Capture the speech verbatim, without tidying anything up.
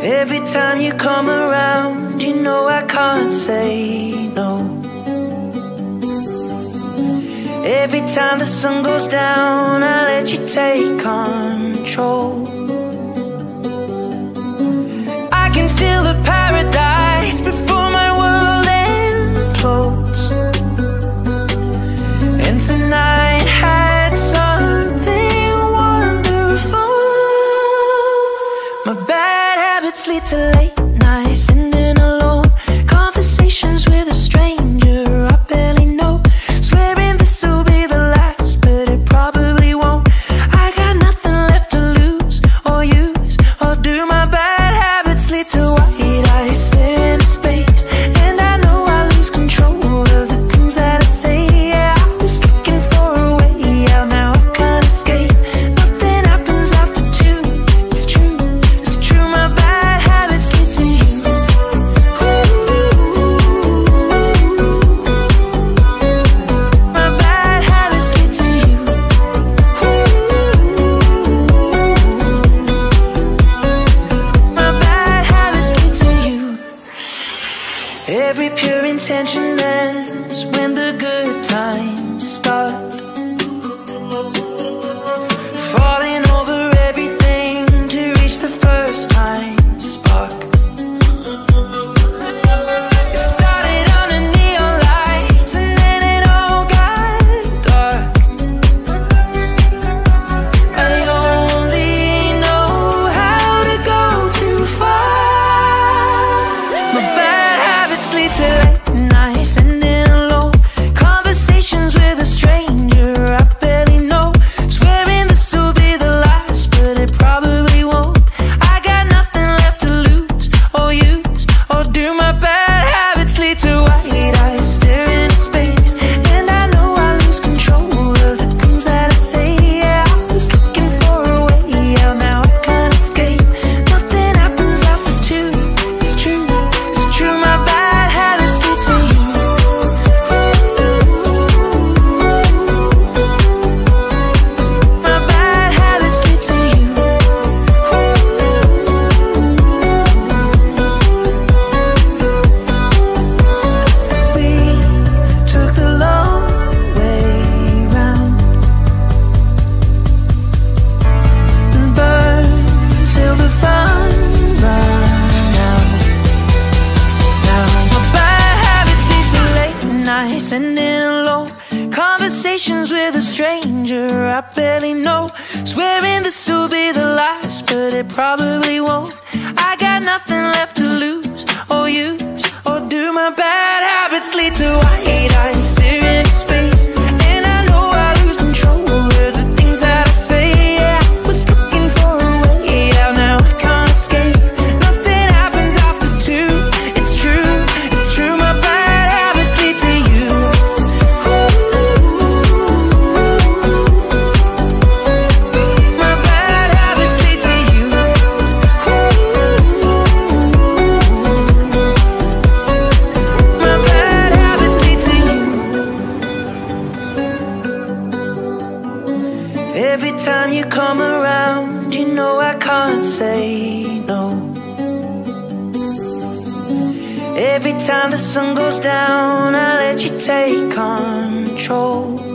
Every time you come around, you know I can't say no. Every time the sun goes down, I let you take control. I can feel the paradise before my world implodes. And tonight had something wonderful. My bad habits lead to late nights, ending alone. Conversations with a stranger I barely know. Swearing this will be the last, but it probably won't. I got nothing left to lose or use or do. My bad habits lead to white eyes staring into space, and I know I lose control of the things that I say. Yeah, I was looking for a way out, now I can't escape. Nothing happens after two. It's true, it's true. My bad habits lead to you. My bad habits lead to you. My bad habits lead to you. Every pure intention ends when the good times start. Falling over everything to reach the first time spark. It started under neon lights and then it all got dark. I only know how to go too far. My bad habits lead to late nights, ending alone. Conversations with a stranger I barely know. Swearing this will be the last, but it probably won't. I got nothing left to lose or use or do. My bad habits lead to white eyes staring into space, and I know I lose control of the things that I say. Yeah, I was looking for a way out, now I can't escape. Nothing happens after two. It's true, it's true. My bad habits lead to you. My bad habits lead to you. We took the long way round and burned till the fun ran out. Now my bad habits lead to late nights, ending alone. Conversations with a stranger I barely know. Swearing this will be the last, but it probably won't. I got nothing left to lose or use or do. My bad habits lead to white eyes staring into space, and I know I lose control of the things that I say. Yeah, I was looking for a way out, now I can't escape. Nothing happens after two. It's true, it's true. My bad habits lead to you. My bad habits lead to you. My bad habits lead to you. Every time you come around, you know I can't say no. Every time the sun goes down, I let you take control.